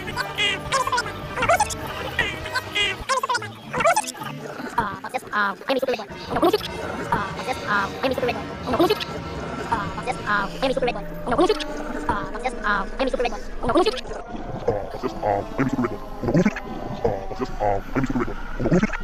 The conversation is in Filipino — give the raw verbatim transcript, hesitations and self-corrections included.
Uh, just, uh, I am super red boy. Uh, just, uh, I am super red boy. Uh, just, uh, I am super red boy. Uh, just, uh, just, uh, I am super red boy. Uh, just, Uh, just, uh, I'm super red. Uh, just, uh, I'm super red. Uh,